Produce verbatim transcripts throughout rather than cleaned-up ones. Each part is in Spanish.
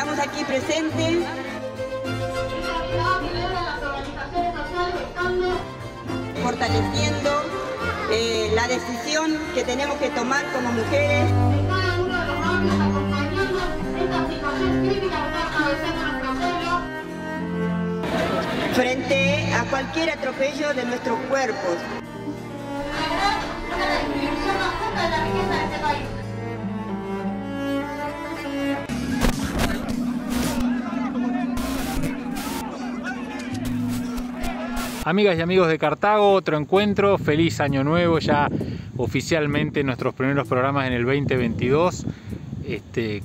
Estamos aquí presentes. Fortaleciendo eh, la decisión que tenemos que tomar como mujeres. Cada uno de los barrios acompañando esta situación crítica que está atravesando nuestro pueblo. Frente a cualquier atropello de nuestros cuerpos. Una distribución más justa de la riqueza de este país. Amigas y amigos de Cartago, otro encuentro, feliz año nuevo, ya oficialmente nuestros primeros programas en el veinte veintidós. Este,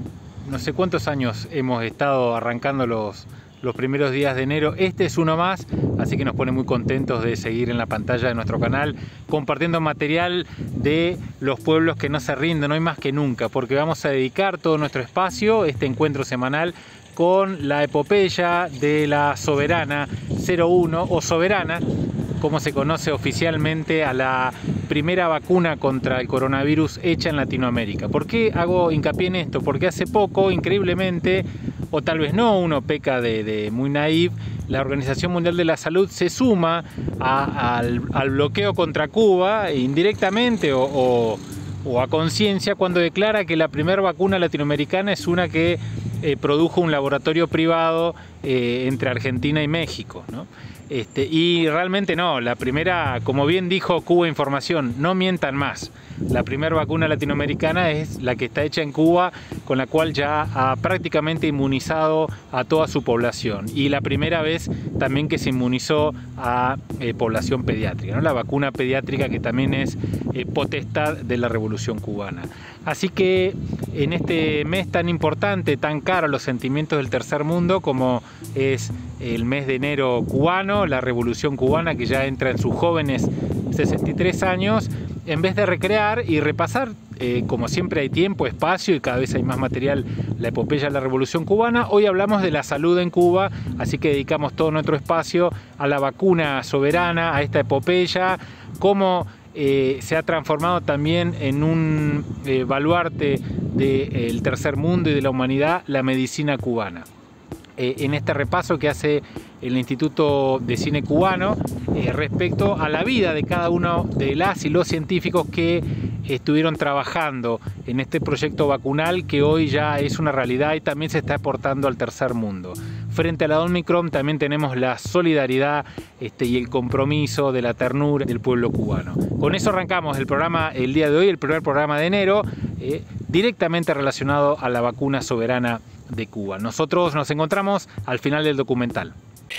no sé cuántos años hemos estado arrancando los, los primeros días de enero, este es uno más, así que nos pone muy contentos de seguir en la pantalla de nuestro canal compartiendo material de los pueblos que no se rinden hoy más que nunca, porque vamos a dedicar todo nuestro espacio, este encuentro semanal, con la epopeya de la Soberana cero uno o Soberana, como se conoce oficialmente a la primera vacuna contra el coronavirus hecha en Latinoamérica. ¿Por qué hago hincapié en esto? Porque hace poco, increíblemente, o tal vez no, uno peca de, de muy naïf, la Organización Mundial de la Salud se suma a, al, al bloqueo contra Cuba, indirectamente o, o, o a conciencia, cuando declara que la primera vacuna latinoamericana es una que Eh, produjo un laboratorio privado eh, entre Argentina y México, ¿no? Este, y realmente no, la primera, como bien dijo Cuba Información, no mientan más. La primera vacuna latinoamericana es la que está hecha en Cuba, con la cual ya ha prácticamente inmunizado a toda su población. Y la primera vez también que se inmunizó a eh, población pediátrica, ¿no? La vacuna pediátrica que también es eh, potestad de la Revolución Cubana. Así que en este mes tan importante, tan caro a los sentimientos del tercer mundo como es el mes de enero cubano, la Revolución Cubana que ya entra en sus jóvenes sesenta y tres años, en vez de recrear y repasar, eh, como siempre hay tiempo, espacio y cada vez hay más material, la epopeya de la Revolución Cubana, hoy hablamos de la salud en Cuba, así que dedicamos todo nuestro espacio a la vacuna soberana, a esta epopeya, cómo Eh, se ha transformado también en un eh, baluarte del eh, tercer mundo y de la humanidad, la medicina cubana. Eh, en este repaso que hace el Instituto de Cine Cubano eh, respecto a la vida de cada uno de las y los científicos que estuvieron trabajando en este proyecto vacunal que hoy ya es una realidad y también se está exportando al tercer mundo. Frente a la Omicron también tenemos la solidaridad este, y el compromiso de la ternura del pueblo cubano. Con eso arrancamos el programa el día de hoy, el primer programa de enero, eh, directamente relacionado a la vacuna soberana de Cuba. Nosotros nos encontramos al final del documental.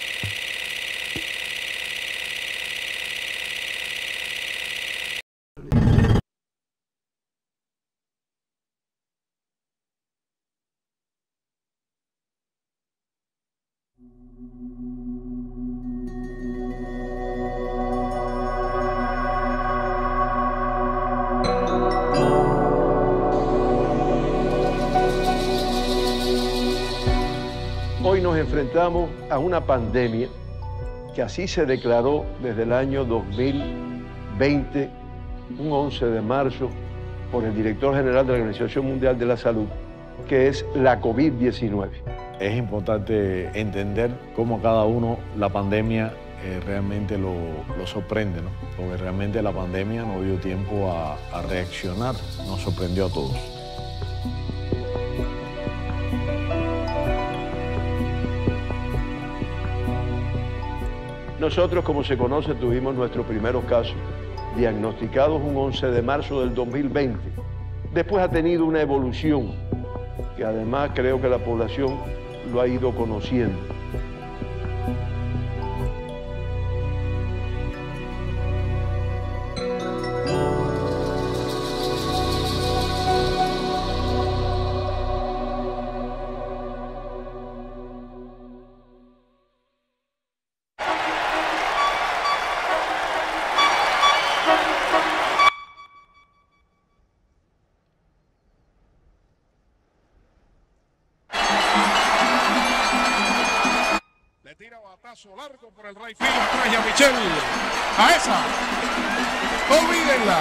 Hoy nos enfrentamos a una pandemia que así se declaró desde el año dos mil veinte, un once de marzo, por el director general de la Organización Mundial de la Salud, que es la COVID diecinueve. Es importante entender cómo cada uno la pandemia eh, realmente lo, lo sorprende, ¿no? Porque realmente la pandemia no dio tiempo a, a reaccionar, nos sorprendió a todos. Nosotros, como se conoce, tuvimos nuestros primeros casos diagnosticados un once de marzo del dos mil veinte. Después ha tenido una evolución que además creo que la población lo ha ido conociendo. Tira batazo largo por el right field, trae a Michel. A esa. Olvídenla.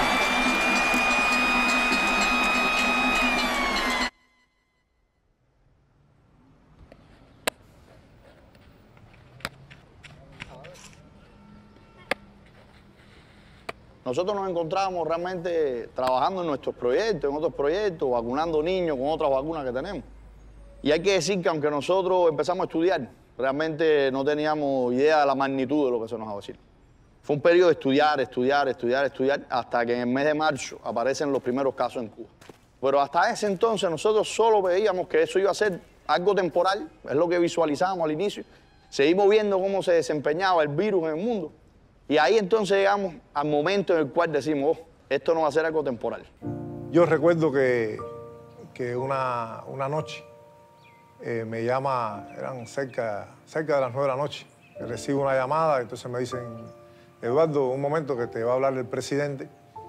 nosotros nos encontrábamos realmente trabajando en nuestros proyectos, en otros proyectos, vacunando niños con otras vacunas que tenemos. Y hay que decir que aunque nosotros empezamos a estudiar, realmente no teníamos idea de la magnitud de lo que se nos va a decir. Fue un periodo de estudiar, estudiar, estudiar, estudiar, hasta que en el mes de marzo aparecen los primeros casos en Cuba. Pero hasta ese entonces nosotros solo veíamos que eso iba a ser algo temporal, es lo que visualizábamos al inicio. Seguimos viendo cómo se desempeñaba el virus en el mundo. Y ahí entonces llegamos al momento en el cual decimos, oh, esto no va a ser algo temporal. Yo recuerdo que, que una, una noche eh, me llama, eran cerca, cerca de las nueve de la noche, recibo una llamada, entonces me dicen, Eduardo, un momento que te va a hablar el presidente.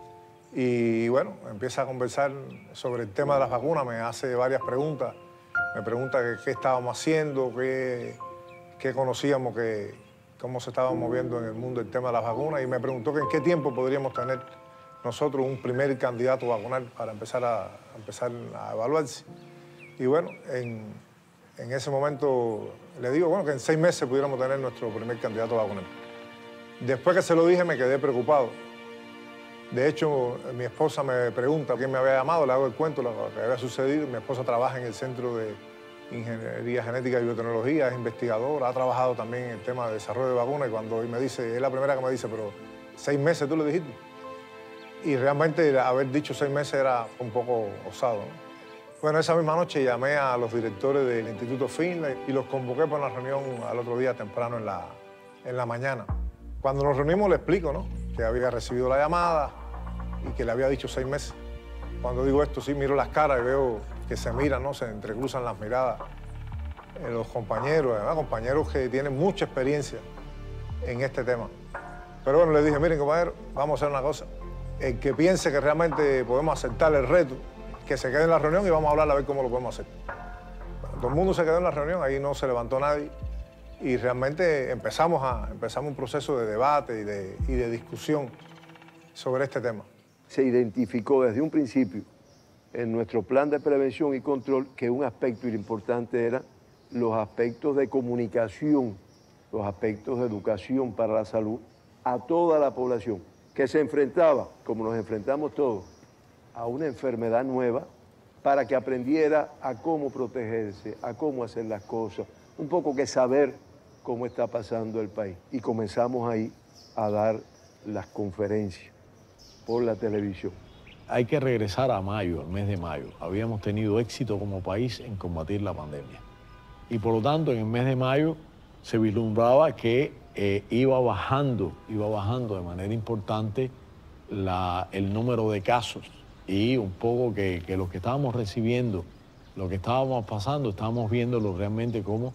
Y bueno, empieza a conversar sobre el tema de las vacunas, me hace varias preguntas. Me pregunta qué, qué estábamos haciendo, qué, qué conocíamos, que, cómo se estaba moviendo en el mundo el tema de las vacunas. Y me preguntó que en qué tiempo podríamos tener nosotros un primer candidato vacunal para empezar a, a, empezar a evaluarse. Y bueno, en, en ese momento le digo bueno, que en seis meses pudiéramos tener nuestro primer candidato vacunal. Después que se lo dije me quedé preocupado. De hecho, mi esposa me pregunta quién me había llamado, le hago el cuento, lo que había sucedido. Mi esposa trabaja en el Centro de Ingeniería Genética y Biotecnología, es investigadora, ha trabajado también en el tema de desarrollo de vacunas y cuando me dice, es la primera que me dice, pero seis meses tú le dijiste. Y realmente haber dicho seis meses era un poco osado, ¿no? Bueno, esa misma noche llamé a los directores del Instituto Finlay y los convoqué para una reunión al otro día temprano en la, en la mañana. Cuando nos reunimos le explico, ¿no?, que había recibido la llamada y que le había dicho seis meses. Cuando digo esto, sí miro las caras y veo que se miran, ¿no?, se entrecruzan las miradas. Eh, los compañeros, además, compañeros que tienen mucha experiencia en este tema. Pero bueno, le dije, miren, compañeros, vamos a hacer una cosa. El que piense que realmente podemos aceptar el reto, que se quede en la reunión y vamos a hablar a ver cómo lo podemos hacer. Bueno, todo el mundo se quedó en la reunión, ahí no se levantó nadie. Y realmente empezamos, a, empezamos un proceso de debate y de, y de discusión sobre este tema. Se identificó desde un principio en nuestro plan de prevención y control que un aspecto importante era los aspectos de comunicación, los aspectos de educación para la salud a toda la población, que se enfrentaba, como nos enfrentamos todos, a una enfermedad nueva para que aprendiera a cómo protegerse, a cómo hacer las cosas, un poco que saber cómo está pasando el país. Y comenzamos ahí a dar las conferencias por la televisión. Hay que regresar a mayo, al mes de mayo. Habíamos tenido éxito como país en combatir la pandemia. Y por lo tanto, en el mes de mayo se vislumbraba que eh, iba bajando, iba bajando de manera importante la, el número de casos y un poco que, que lo que estábamos recibiendo, lo que estábamos pasando, estábamos viéndolo realmente como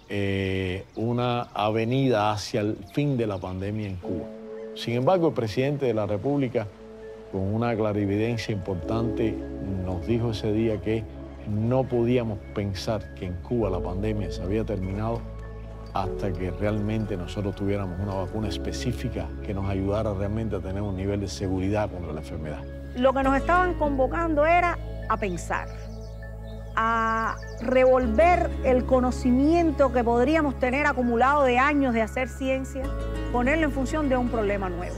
eh, una avenida hacia el fin de la pandemia en Cuba. Sin embargo, el presidente de la República, con una clarividencia importante, nos dijo ese día que no podíamos pensar que en Cuba la pandemia se había terminado hasta que realmente nosotros tuviéramos una vacuna específica que nos ayudara realmente a tener un nivel de seguridad contra la enfermedad. Lo que nos estaban convocando era a pensar, a revolver el conocimiento que podríamos tener acumulado de años de hacer ciencia, ponerlo en función de un problema nuevo.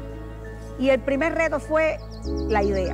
Y el primer reto fue la idea.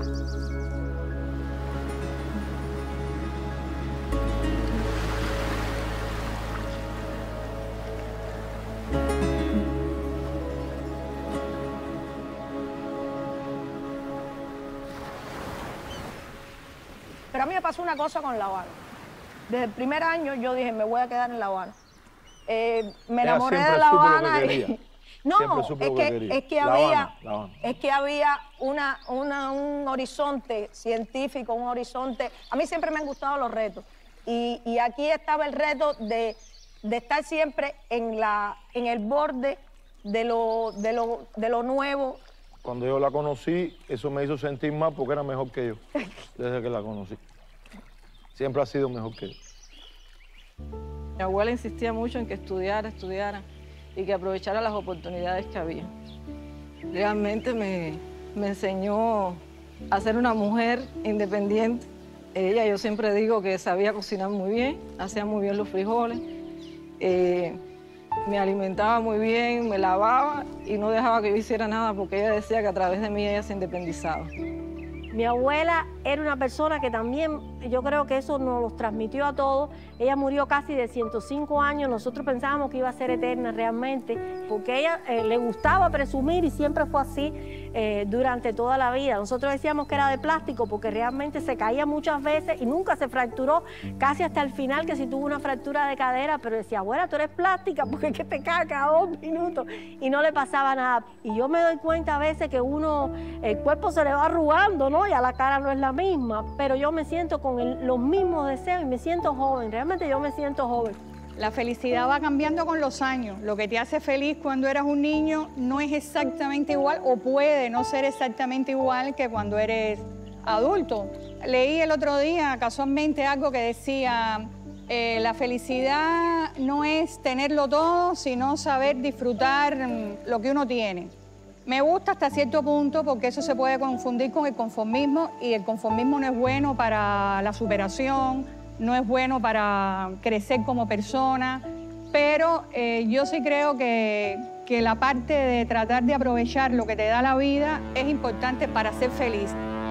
Pero a mí me pasó una cosa con La Habana. Desde el primer año yo dije, me voy a quedar en La Habana. Eh, me enamoré de La Habana y... No, es que, es que había, es que había una, una, un horizonte científico, un horizonte... A mí siempre me han gustado los retos. Y, y aquí estaba el reto de, de estar siempre en, la, en el borde de lo, de, lo, de lo nuevo. Cuando yo la conocí, eso me hizo sentir mal porque era mejor que yo, desde que la conocí. Siempre ha sido mejor que yo. Mi abuela insistía mucho en que estudiara, estudiara y que aprovechara las oportunidades que había. Realmente me, me enseñó a ser una mujer independiente. Ella, yo siempre digo que sabía cocinar muy bien, hacía muy bien los frijoles. Eh, Me alimentaba muy bien, me lavaba y no dejaba que yo hiciera nada porque ella decía que a través de mí ella se independizaba. Mi abuela era una persona que también, yo creo que eso nos los transmitió a todos. Ella murió casi de ciento cinco años, nosotros pensábamos que iba a ser eterna realmente, porque ella eh, le gustaba presumir y siempre fue así eh, durante toda la vida. Nosotros decíamos que era de plástico porque realmente se caía muchas veces y nunca se fracturó, casi hasta el final que sí tuvo una fractura de cadera, pero decía, abuela, tú eres plástica porque es que te cae cada dos minutos y no le pasaba nada. Y yo me doy cuenta a veces que uno, el cuerpo se le va arrugando, ¿no? Ya la cara no es la misma, pero yo me siento con el, los mismos deseos y me siento joven, realmente yo me siento joven. La felicidad va cambiando con los años. Lo que te hace feliz cuando eras un niño no es exactamente igual o puede no ser exactamente igual que cuando eres adulto. Leí el otro día casualmente algo que decía, eh, la felicidad no es tenerlo todo, sino saber disfrutar lo que uno tiene. Me gusta hasta cierto punto porque eso se puede confundir con el conformismo y el conformismo no es bueno para la superación, no es bueno para crecer como persona, pero eh, yo sí creo que, que la parte de tratar de aprovechar lo que te da la vida es importante para ser feliz.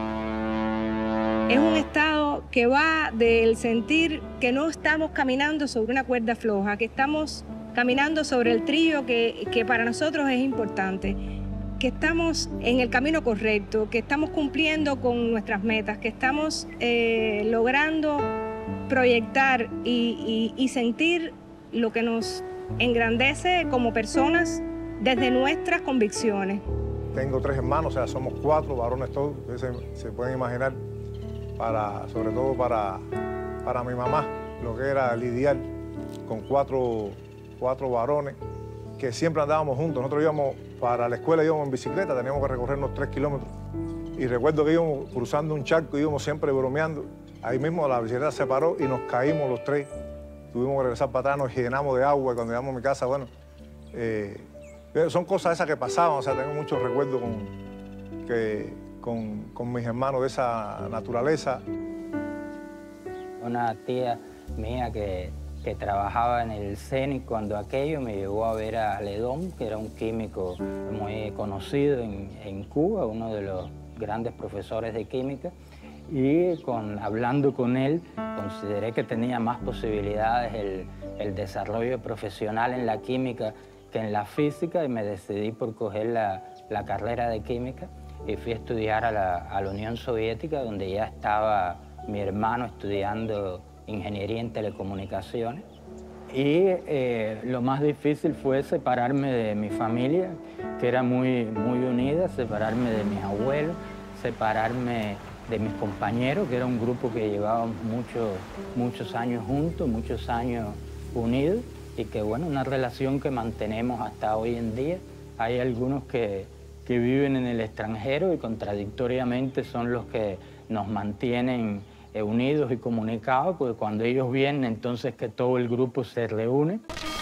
Es un estado que va del sentir que no estamos caminando sobre una cuerda floja, que estamos caminando sobre el trillo que, que para nosotros es importante, que estamos en el camino correcto, que estamos cumpliendo con nuestras metas, que estamos eh, logrando proyectar y, y, y sentir lo que nos engrandece como personas desde nuestras convicciones. Tengo tres hermanos, o sea, somos cuatro varones todos, se, se pueden imaginar, para, sobre todo para, para mi mamá, lo que era lidiar con cuatro, cuatro varones que siempre andábamos juntos. Nosotros íbamos para la escuela, íbamos en bicicleta, teníamos que recorrernos tres kilómetros. Y recuerdo que íbamos cruzando un charco, íbamos siempre bromeando. Ahí mismo la bicicleta se paró y nos caímos los tres. Tuvimos que regresar para atrás, nos llenamos de agua y cuando llegamos a mi casa, bueno, eh, son cosas esas que pasaban. O sea, tengo muchos recuerdos con, que, con, con mis hermanos de esa naturaleza. Una tía mía que, que trabajaba en el CENIC cuando aquello me llevó a ver a Ledón, que era un químico muy conocido en, en Cuba, uno de los grandes profesores de química. Y con, hablando con él, consideré que tenía más posibilidades el, el desarrollo profesional en la química que en la física y me decidí por coger la, la carrera de química y fui a estudiar a la, a la Unión Soviética, donde ya estaba mi hermano estudiando ingeniería en telecomunicaciones. Y eh, lo más difícil fue separarme de mi familia, que era muy, muy unida, separarme de mis abuelos, separarme de mis compañeros, que era un grupo que llevábamos muchos, muchos años juntos, muchos años unidos, y que, bueno, una relación que mantenemos hasta hoy en día. Hay algunos que, que viven en el extranjero y contradictoriamente son los que nos mantienen unidos y comunicados, porque cuando ellos vienen, entonces que todo el grupo se reúne.